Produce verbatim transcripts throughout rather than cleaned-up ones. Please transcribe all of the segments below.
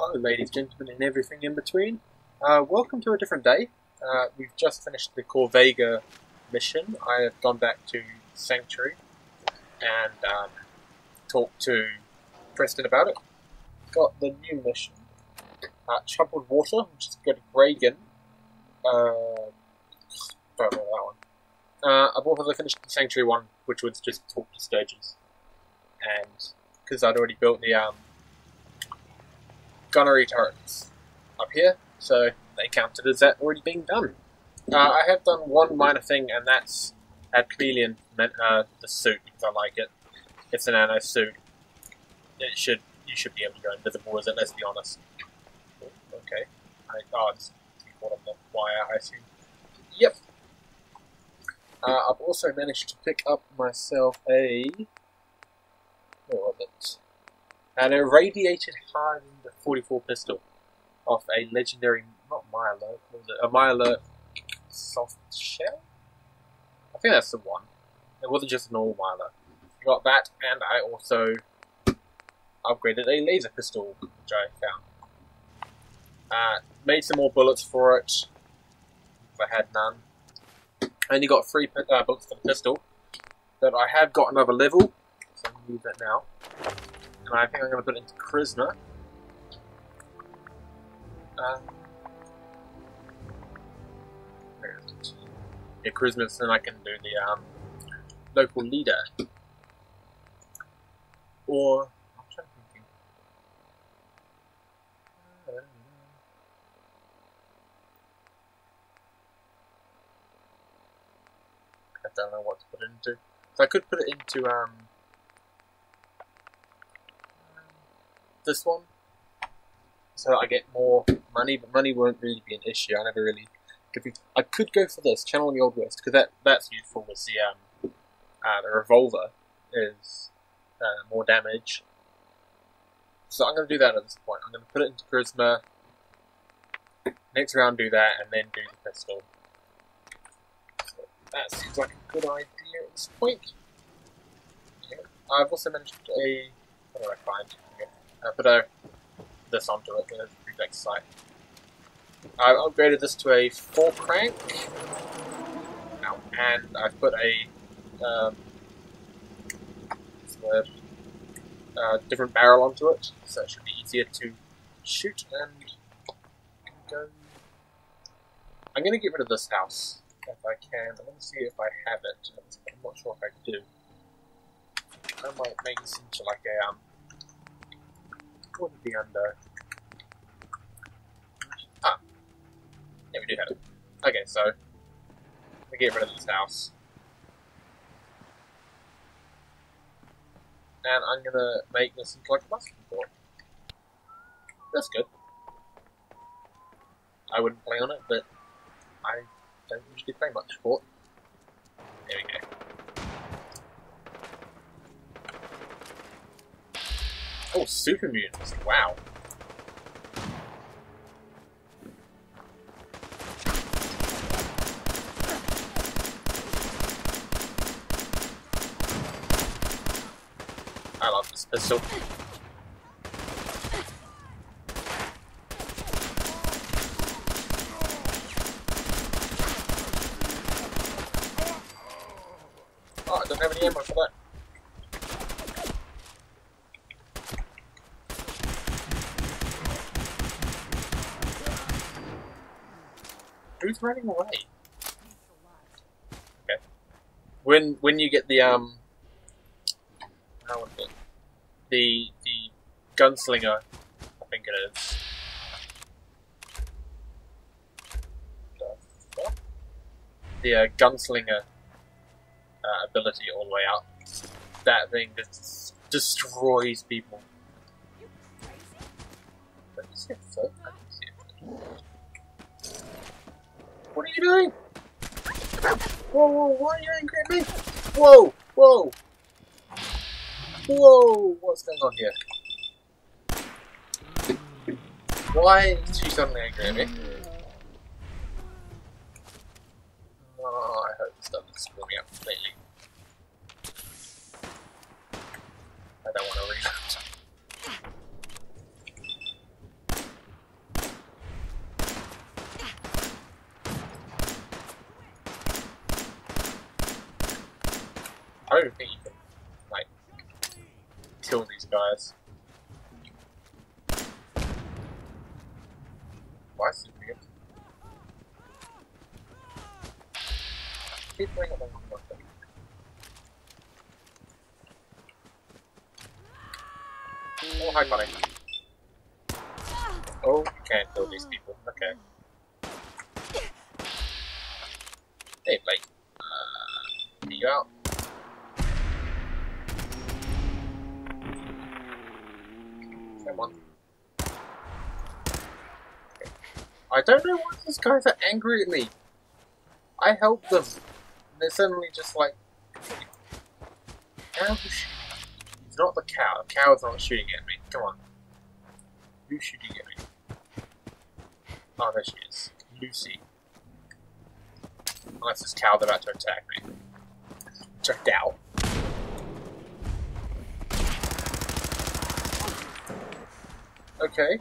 Hello ladies, gentlemen and everything in between. Uh, welcome to a different day. Uh, we've just finished the Corvega mission. I have gone back to Sanctuary and um, talked to Preston about it. Got the new mission. Uh, Troubled Water, which is good at Reagan. Uh, don't know that one. Uh, I've also finished the Sanctuary one, which was just talk to Sturges. And because I'd already built the um, gunnery turrets up here, so they counted as that already being done. Uh, I have done one minor thing, and that's add chameleon uh, the suit because I like it. It's an nano suit. It should you should be able to go invisible with it. Let's be honest. Okay. I, oh, it's caught on the wire, I assume. Yep. Uh, I've also managed to pick up myself a what was it? An irradiated hardened forty-four pistol off a legendary, not Myalert, what was it? A Myalert soft shell? I think that's the one. It wasn't just a normal Myalert. I got that, and I also upgraded a laser pistol, which I found. Uh, made some more bullets for it, if I had none. I only got three uh, bullets for the pistol, but I have got another level, so I'm going to use that now. And I think I'm going to put it into Charisma. Um, where is it? Yeah, Charisma, so then I can do the um, local leader. Or, I'm trying to think. I don't know. I don't know what to put it into. So I could put it into um, this one, so that I get more money, but money won't really be an issue. I never really. I could go for this, Channel the Old West, because that that's useful with the um, uh, the revolver is uh, more damage. So I'm going to do that at this point. I'm going to put it into Charisma. Next round, do that, and then do the pistol. So that seems like a good idea at this point. Yeah. I've also managed a. What did I find? Okay. I put a, this onto it, the prefix sight. I've upgraded this to a four crank, now, and I've put a um, what's the word? Uh, different barrel onto it, so it should be easier to shoot and go. I'm going to get rid of this house if I can. I want to see if I have it. I'm not sure if I do. I might make this into like a um. What would be under? Ah, yeah, we do have it. Okay, so I get rid of this house, and I'm gonna make this into like a basketball court. That's good. I wouldn't play on it, but I don't usually play much sport. There we go. Oh, super mutants! Wow. I love this pistol. Oh, I don't have any ammo for that. Who's running away? Okay. When when you get the um, how was it? The the gunslinger, I think it is. The uh, gunslinger uh, ability all the way up. That thing just destroys people. Let me see a foot. I can see a foot. What are you doing? Whoa, whoa, why are you angry at me? Whoa, whoa. Whoa, what's going on here? Why is she suddenly angry at me? Oh, I hope this doesn't screw me up completely. I don't want to reload. don't even think you can, like, kill these guys. Why is it weird? Keep bringing up the wrong one thing. Oh, hi, buddy. Oh, you can't kill these people. Okay. Hey, Blake. Uh, are you out? Come on. Okay. I don't know why these guys are angry at me. I helped them. And they're suddenly just like... Cow who's shooting? It's not the cow. The cow's not shooting at me. Come on. Who's shooting at me? Oh, there she is. Lucy. Unless this cow about to attack me. Which I doubt. Okay.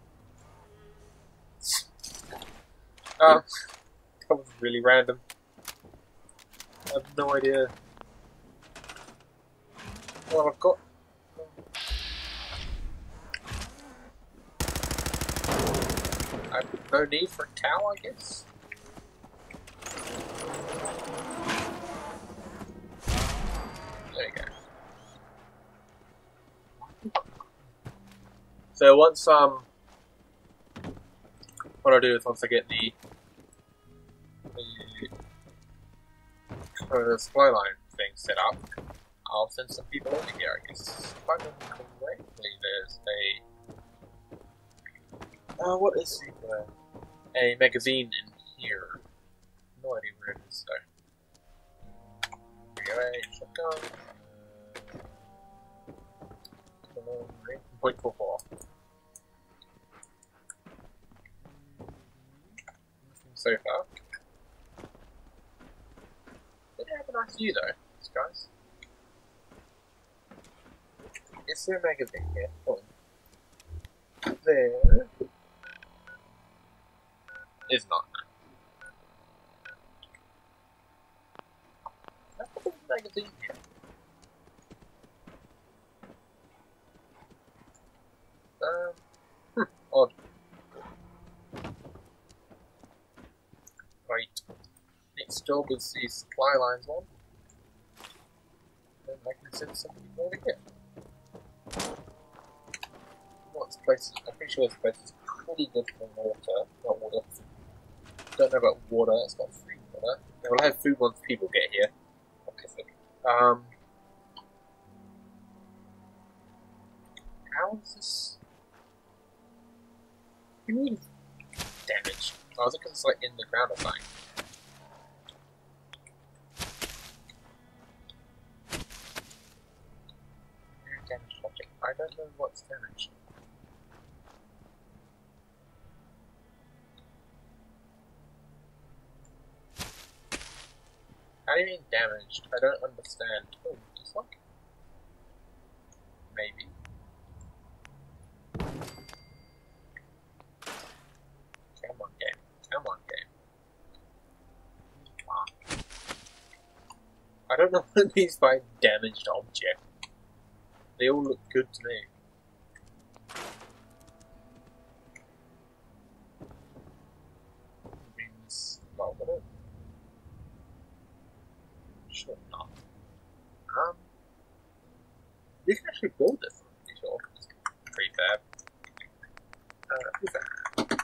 Um, that was really random. I have no idea. Well, I've got... I have no need for a cow, I guess. There you go. So once, um... what I'll do is once I get the... the uh, supply line thing set up, I'll send some people over here, I guess. If I remember correctly, there's a... Uh, what is it? Uh, a magazine in here. No idea where it is, though. Anyway, shotgun. point four four. Nothing so far. Did they have a nice view, though, these guys? Is there a magazine here? Oh. There is not. That's a magazine here. Um, hmm, odd. Right. Next job is the supply lines one. Then I can send some people over here. What's place? I'm pretty sure this place is pretty good for water. Not water. Don't know about water. It's got free water. We'll have food once people get here. Okay. Um. How is this? What do you mean damage? Oh, is it because it's like in the ground or something? Damaged object. I don't know what's damaged. How do you mean damaged? I don't understand. Oh, this one? Maybe. Come on, game. Come on, game. Ah. I don't know what it means by damaged object. They all look good to me. Means, well, what is Sure not. Um, you can actually build this, I'm pretty sure. Prefab. Uh, prefab.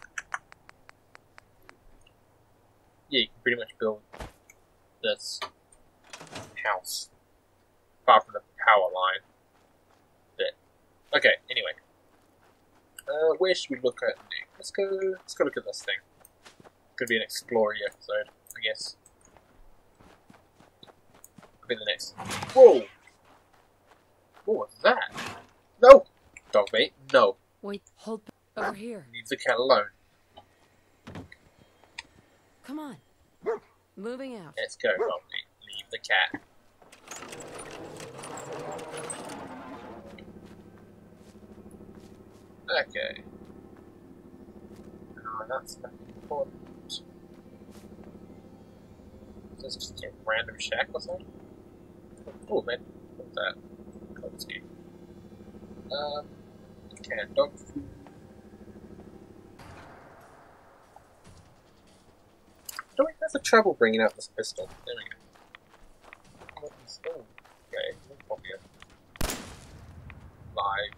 Yeah, you can pretty much build this house. Apart from the power line bit. Okay, anyway. Uh, where should we look at next? Let's go, let's go look at this thing. Could be an exploring episode, I guess. Be the next. Whoa! What was that? No! Dog mate, no. Wait, hold over here. Leave the cat alone. Come on. Moving out. Let's go, dog mate. Leave the cat. Okay. Oh, that's not important. Is this just a random shack or something? Oh man, what's that? Code scheme. Um, canned dog food. Do we have trouble bringing out this pistol? There we go. What is, oh, okay, let's pop here. Live.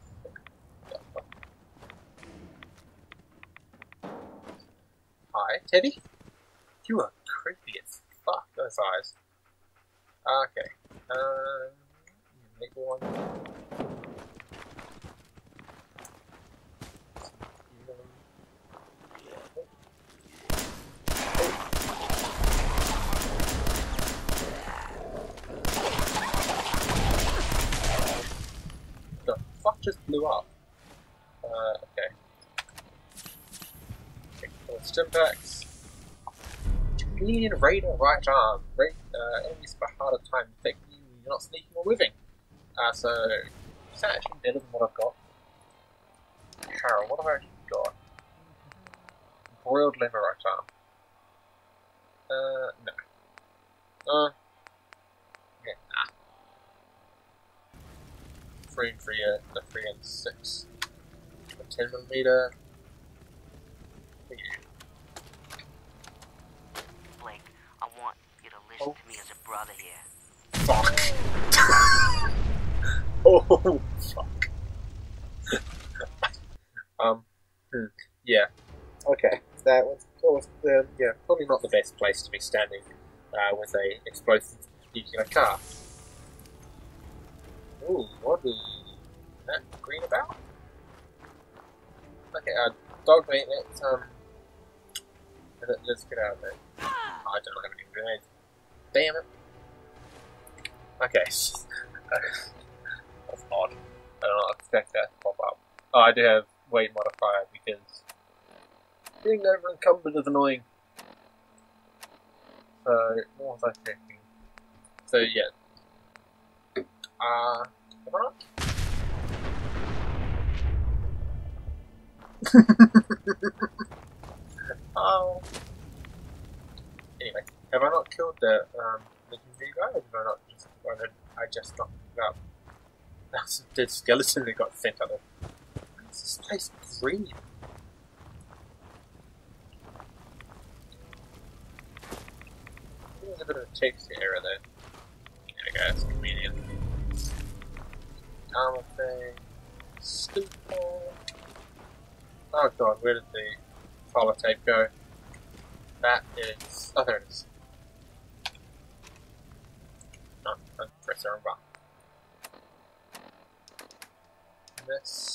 Hi, Teddy? You are creepy as fuck, those eyes. Okay. Um, make one. The fuck just blew up? Uh, okay. Okay, four stim packs. Chameleon Raider right arm. Raid, uh, enemies have a harder time detecting you when you're not sneaking or moving. Uh, so, is that actually better than what I've got? Carol, what have I actually got? Broiled liver right arm. Uh, no. Uh, yeah, nah. Three and three, uh, the three and six. A ten millimeter. Yeah. Blake, I want you to listen Oh. to me as a brother here. Fuck. Oh, fuck. um, hmm, yeah. Okay, that was, that was uh, yeah, probably not the best place to be standing uh, with a explosive nuclear car. Ooh, what is that green about? Okay, uh, dog meat, let's, um, let, let's get out of there. Oh, I don't have any grenades. Damn it. Okay. That's odd. I don't know, expect that to pop up. Oh, I do have weight modifier because being over encumbered is annoying. So, what was I checking? So, yeah. Uh, am I not? Oh. Anyway, have I not killed the um legendary guy, or did I not just? Or did I just not pick up? That's a dead skeleton that got sent out there. Is this place green? There's a bit of a texture error there. There we go, it's convenient. Armor thing. Stupid. Oh god, where did the collar tape go? That is. Oh, there it is. Oh, I pressed the wrong button. This.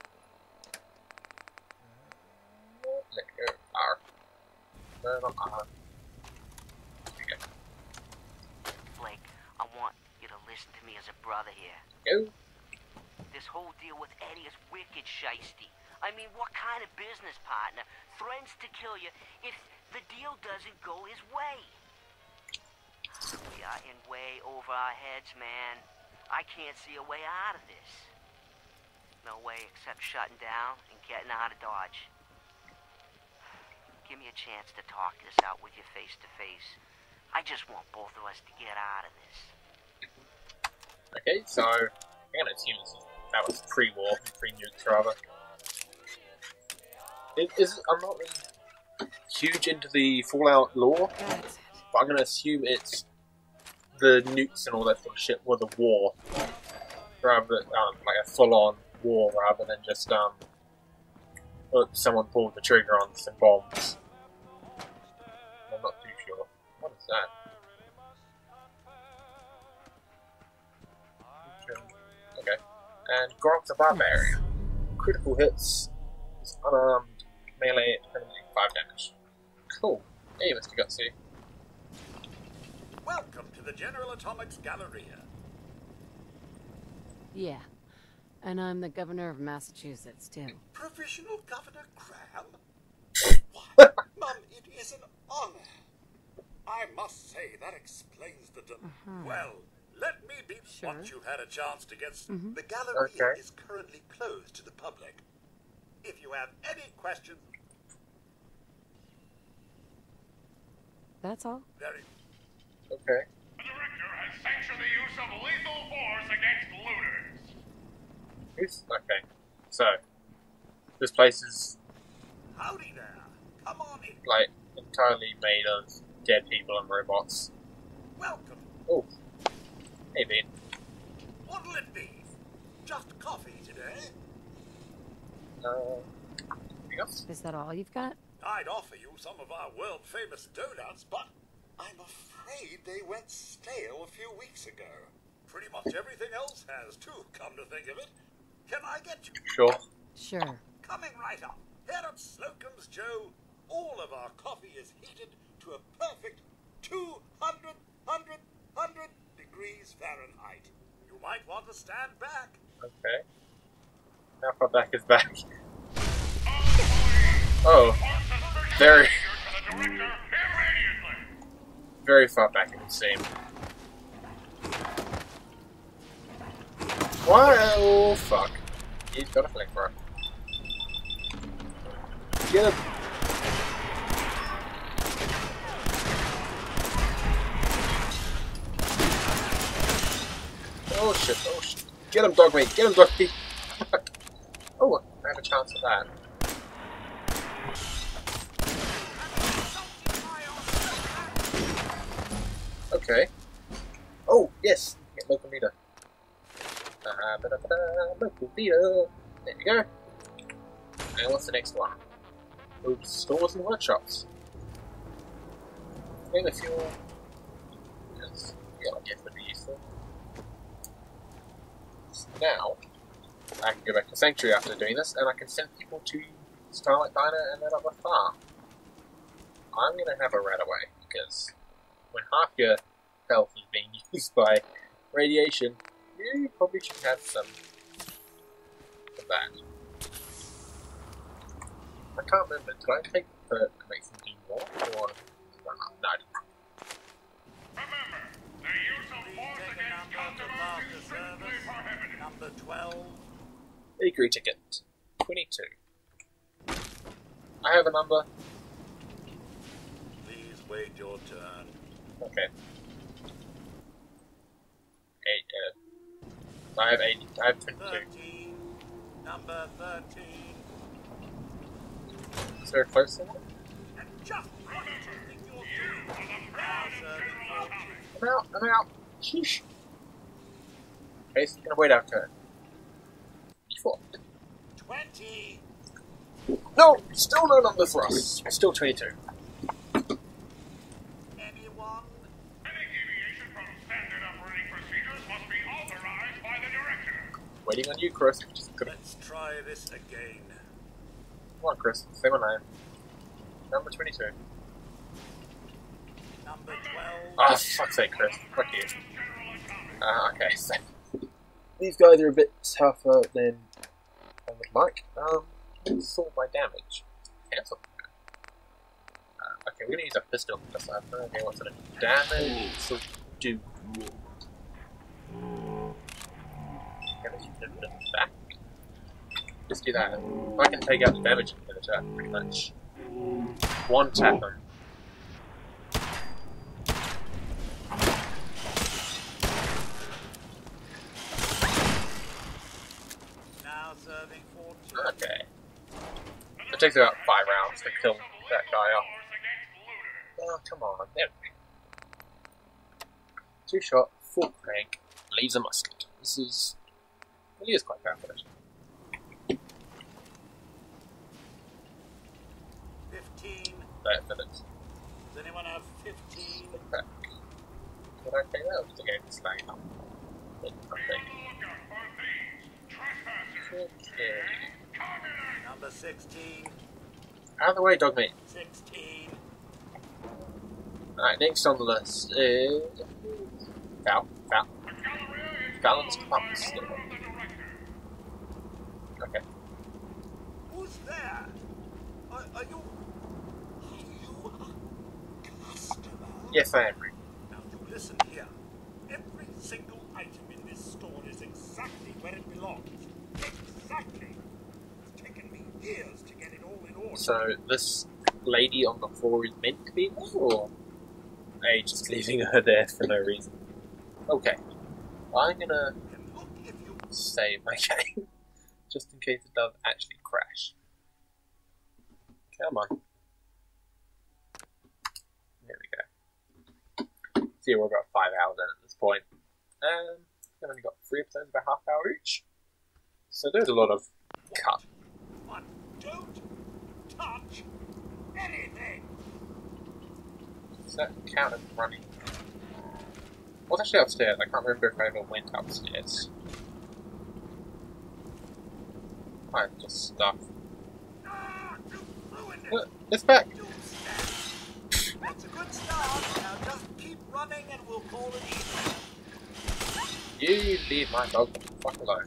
Let go. R. No, not R. Okay. Blake, I want you to listen to me as a brother here. Go. This whole deal with Eddie is wicked shiesty. I mean, what kind of business partner threatens to kill you if the deal doesn't go his way? We are in way over our heads, man. I can't see a way out of this. No way except shutting down and getting out of Dodge. Give me a chance to talk this out with you face to face. I just want both of us to get out of this. Okay, so I'm gonna assume this is, that was pre-war, pre-nuke rather. It is. I'm not really huge into the Fallout lore, That's it. but I'm gonna assume it's the nukes and all that sort of shit were the war, rather than um, like a full-on war, rather than just um, uh, someone pulled the trigger on some bombs. I'm not too sure. What is that? Okay. And Grog the Barbarian. Critical hits. Is unarmed. Melee at permanently five damage. Cool. Hey, Mister Gutsy. Welcome to the General Atomics Galleria. Yeah. And I'm the governor of Massachusetts, too. Provisional Governor Graham? Why, Mum, it is an honor. I must say, that explains the del- Uh-huh. Well, let me be... Sure. Once you've had a chance to get... s- Mhm. The Galleria Okay. is currently closed to the public. If you have any questions... That's all? Very... Okay. The director has sanctioned the use of lethal Truth? Okay. So, this place is, Howdy there. Come on in. like, entirely made of dead people and robots. Welcome. Oh. Hey, Bean. What'll it be? Just coffee today? Uh, anything else? Is that all you've got? I'd offer you some of our world-famous donuts, but I'm afraid they went stale a few weeks ago. Pretty much everything else has, too, come to think of it. Can I get you? Sure. Sure. Coming right up. Here at Slocum's, Joe, all of our coffee is heated to a perfect two hundred, one hundred, one hundred degrees Fahrenheit. You might want to stand back. Okay. How far back is back? Oh. Very... Very far back, it would seem. Why? Oh, fuck. He's got a flamethrower. Get him! Oh shit, oh shit. Get him, dog meat! Get him, dog meat! Oh, I have a chance at that. Okay. Oh, yes! Get local meter. Uh, ba -da -ba -da, local meter. There we go. And what's the next one? Oh, stores and workshops. Maybe the fuel. Yes. Yeah, I guess would be useful. So now, I can go back to Sanctuary after doing this, and I can send people to Starlight Diner and that other farm. I'm gonna have a rat away, because when half your health is being used by radiation, you probably should have some of that. I can't remember, did I take the perk to make them do more, or... No, I didn't. Remember, the use of force against customers is strictly prohibited. Number twelve. Bakery ticket. twenty-two. I have a number. Please wait your turn. Okay. Eight, uh, I have eighty. I have twenty-two. Thirteen. Number thirteen. Is there a closer one? And just what do you think you're doing? Now serving fourteen. I'm out, I'm out. Sheesh. Okay, so I'm gonna wait our turn. Before. Twenty. No! Still no number for us. Still twenty-two. Anyone? Any deviation from standard operating procedures must be authorized by the director. Waiting on you, Chris. Just come Let's try this again. on, Chris. Say my name. Number twenty-two. Number twelve. Oh, fuck's sake, Chris. Fuck you. Uh, okay, so... These guys are a bit tougher than I would like. Um, let's sort my damage. Cancel. Uh, okay, we're gonna use a pistol for this. I have no idea what sort of damage it will do. Okay, let's put it back. Just do that. If I can take out the damage in the attack, pretty much. One tap them. Now serving fourteen. Okay. It takes about five rounds to kill that guy off. Oh, come on. There we go. Two shot, full crank, leaves a musket. This is... Well, he is quite powerful, actually. Fifteen. That, that is... Does anyone have fifteen? Back. Did I take that? Or was the game slanging up? Okay. Okay. Number sixteen. Out of the way, dog meat. Sixteen. Alright, next on the list is... Val. Val. Valence Pumps. Okay. Who's there? Are, are you... Are you a customer? Yes, I am. Rick. Now you listen here. Every single item in this store is exactly where it belongs. Exactly. It's taken me years to get it all in order. So, this lady on the floor is meant to be there, or are you just leaving her there for no reason? Okay. I'm gonna And look if you... save my game. just in case it does actually crash. Come on. There we go. See, we've got five hours in at this point. Um, I've only got three episodes, about half hour each. So there's a lot of cut. But don't touch anything. Does that count as running? What's actually upstairs? I can't remember if I ever went upstairs. I just stuff. Ah, you ruined it. Look, it's back! You stand. That's a good start. Now just keep running and we'll call it even. You leave my dog the fuck alone.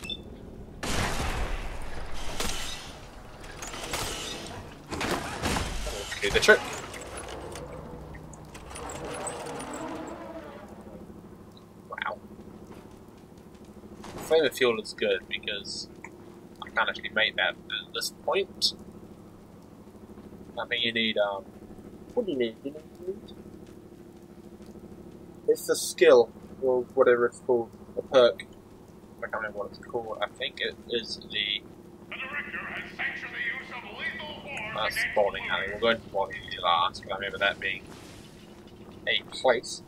Do the trick. Wow. Flame of Fuel is good because I can't actually make that at this point. I think you need, um... what do you need? You need... It's the skill, or whatever it's called, the perk. I can't remember what it's called. I think it is the... The director has sanctioned the use of lethal force Uh, against Spawning Bluey. Alley. We'll go into Spawning Alley last, because I remember that being a place.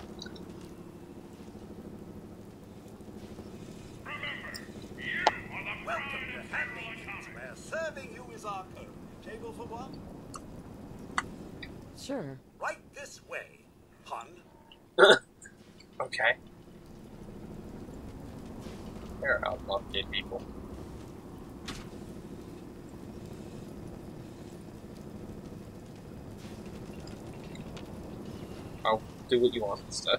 Remember, you are the Welcome pride to of Handy Central Meats, Economy. where serving you is our code. Table for one? Sure. Right this way, hun. Okay. There are a lot of dead people. I'll do what you want instead.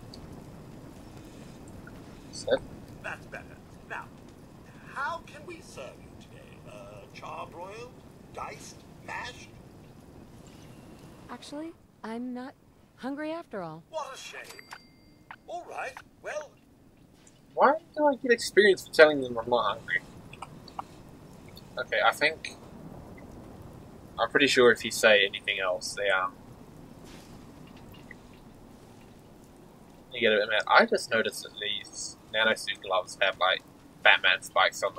Instead. That's better. Now, how can we serve you today? Uh, charbroiled? Diced? Mashed? Actually, I'm not hungry after all. What a shame. All right, well, Why do I get experience for telling them I'm not hungry? Okay, I think... I'm pretty sure if you say anything else, they, um... you get a bit mad. I just noticed that these nanosuit gloves have, like, Batman spikes on them.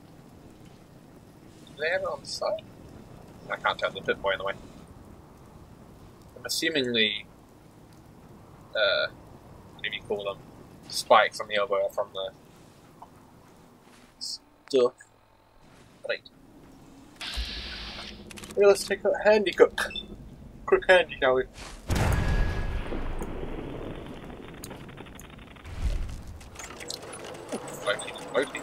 Do they have it on the side? I can't tell, the pit boy in the way. I'm assuming the... Uh... what do you call them? Spikes on the elbow are from the... stuff. Right. Okay, let's take a handy cook. Quick handy, shall we? Floating, floating.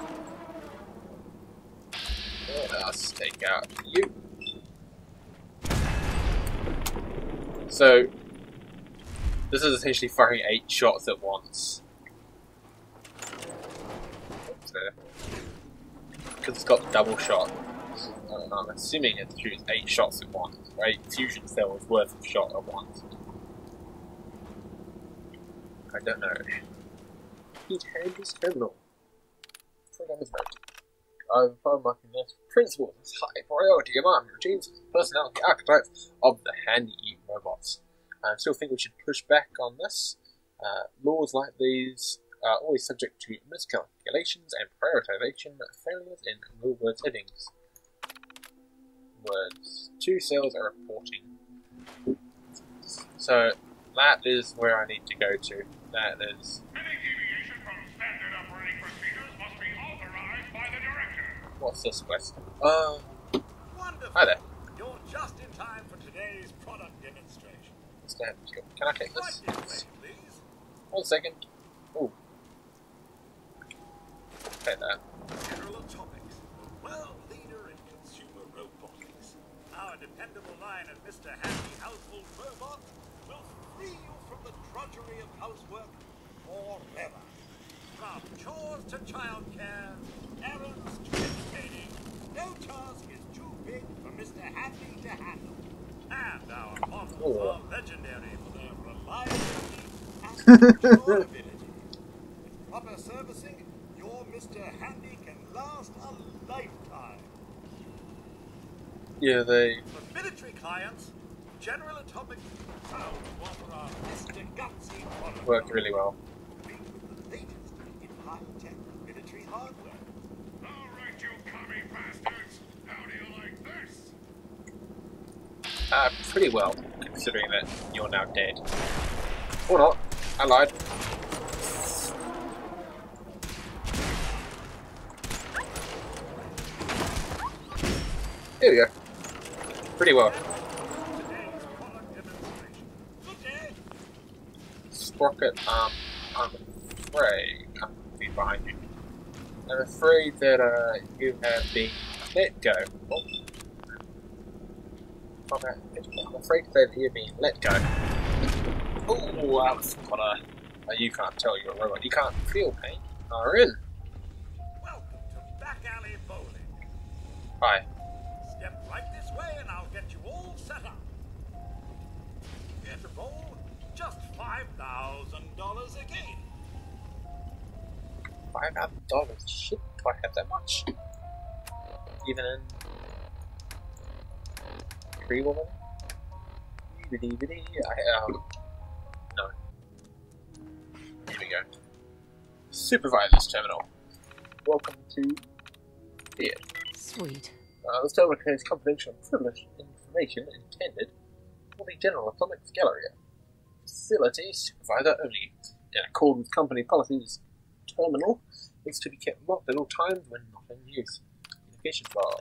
Let's take out you. So, this is essentially firing eight shots at once. Because it's got the double shot. I don't know, I'm assuming it shoots eight shots at once, or eight fusion cells worth of shot at once. I don't know. Heat Handy's terminal. Programmer's note. I've found marking this principles as high priority among routines and personality archetypes of the Handy robots. I still think we should push back on this. Uh, laws like these are always subject to miscalculations and prioritization failures in real word settings. Words. Two cells are reporting. So that is where I need to go to. That is. Any deviation from standard operating procedures must be authorized by the director. What's this quest? Uh. wonderful. Hi there. You're just in time for today's product demonstration. Stand. Can I take Right this? this way, please. One second. Ooh. Take that. General Atomics, the world leader in consumer robotics. Our dependable line of Mister Handy household robot will free you from the drudgery of housework forever. From chores to childcare, errands to entertaining, no task is too big for Mister Handy to handle. And our models Oh. are legendary for their reliability and durability. With proper servicing, your Mister Handy can last a lifetime. Yeah, they. For military clients, General Atomics is proud to offer our Mister Gutsy product. Worked really well. Complete with the latest in high-tech military hardware. All right, you bastards! How do you like this? Uh, pretty well, considering that you're now dead. Or not. I lied. There we go. Pretty well. Today's product demonstration. Good day. Sprocket, um, I'm afraid I'm going to be behind you. I'm afraid that, uh, you have been let go. Oh. I'm afraid that you've been let go. Oh, I was quite a... Uh, you can't tell you're a robot. You can't feel pain. Are in. Welcome to Back Alley Bowling. Hi. Step right this way and I'll get you all set up. Here to bowl, just five thousand dollars again. Five thousand dollars. Shit, do I have that much? Even in free woman? I um no. Here we go. Supervisor's terminal. Welcome to here. Sweet. Uh, this terminal contains confidential and privileged information intended for the General Atomics Galleria. Facility supervisor only. In accord with company policies, terminal is to be kept locked at all times when not in use. Communications log.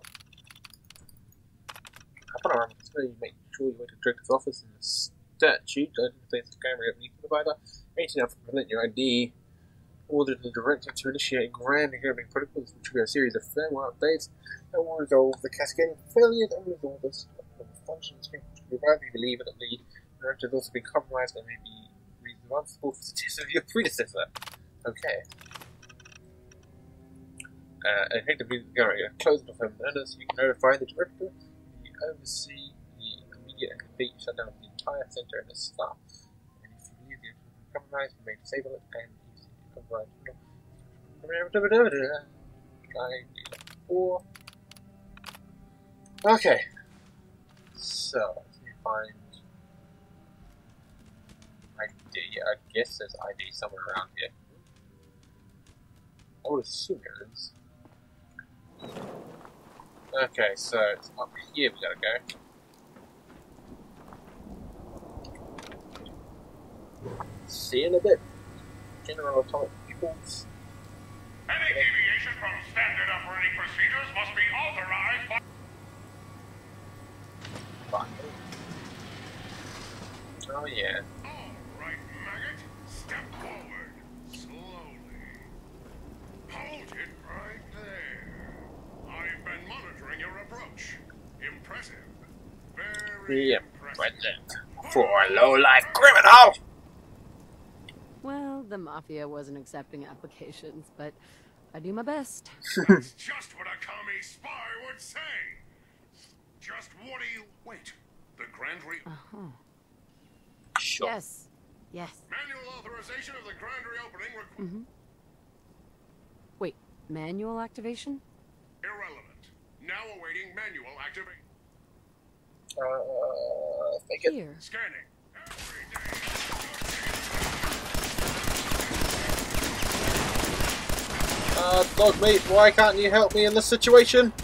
Upon arrival, you make sure you went to the director's office in the statute. Identify the camera opening supervisor. eighteen out to present your I D. Order the director to initiate grand opening protocols, which will be a series of firmware updates that will resolve the cascading failures and resolve the functions. Provided you believe that the director has also been compromised and may be responsible for the death of your predecessor. Okay. Uh, effectively, close the firm so you can notify the director. You oversee the immediate and complete shutdown of the entire center and the staff. And if you believe you have compromised, you may disable it and use the override. Four. Okay. So, let me find I D. I guess there's I D somewhere around here. I would assume there is. Okay, so it's up here we gotta go. See you in a bit. General Atomic Peoples. Any deviation from standard operating procedures must be authorized by... Fine. Oh yeah. All right, maggot. Step forward. Slowly. Hold it right there. I've been monitoring your approach. Impressive. Very Yeah, impressive. right there. For a low-life criminal! Well, the Mafia wasn't accepting applications, but I do my best. That's just what a commie spy would say. Just what do you... Wait. The Grand Re... Uh-huh. Sure. Yes. Yes. Manual authorization of the Grand Reopening requ- Mm-hmm. Wait, manual activation? irrelevant. Now awaiting manual activation. Uh, think it. Here. Scanning. Every day. Uh, Dogmeat, why can't you help me in this situation?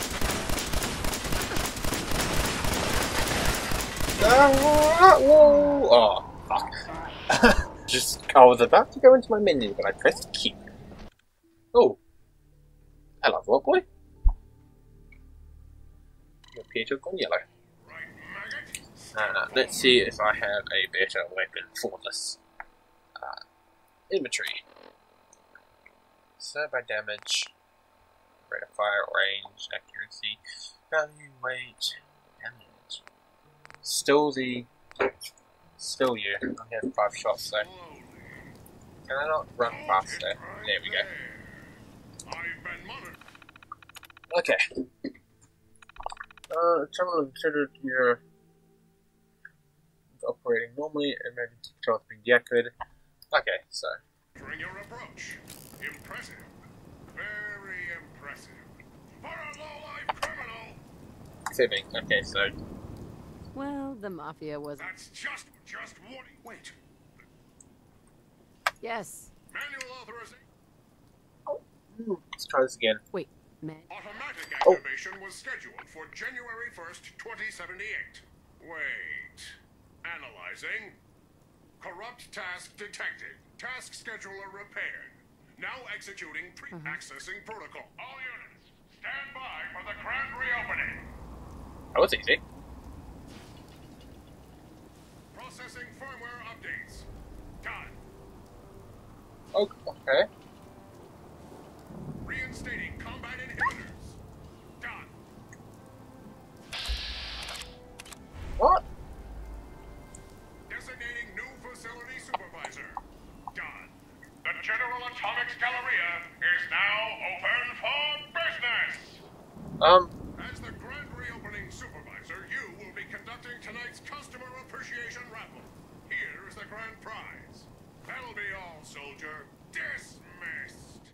Ah, whoa! Oh, fuck. Just, I was about to go into my menu, but I pressed Q. Oh. Hello, Rock Boy. You appear to have gone yellow. Right, maggot. Uh, let's see if I have a better weapon for this. Uh, inventory. Servo damage, rate of fire, range, accuracy, value, weight, damage. Still the, still you. I only have five shots, so Slowly. can I not run faster? Right There we go. there. I've been monitoring. Okay. Uh, terminal considered you're operating normally, and maybe control has been deactivated. Okay, so. During your approach. Impressive. Very impressive. For a low-life criminal. Saving. Okay, so. Well, the Mafia wasn't. That's just, just what... Wait. Yes. Manual authorization. Let's try this again. Wait, Man. Automatic Oh. activation was scheduled for January first, twenty seventy-eight. Wait. Analyzing. Corrupt task detected. Task scheduler repaired. Now executing pre-accessing protocol. All units, stand by for the grand reopening. That was easy. Processing firmware updates. Done. Oh, okay. Reinstating combat inhibitors. Done. What? Designating new facility supervisor. Done. The General Atomics Galleria is now open for business. Um, As the grand reopening supervisor, you will be conducting tonight's customer appreciation raffle. Here is the grand prize. That'll be all, soldier. Dismiss!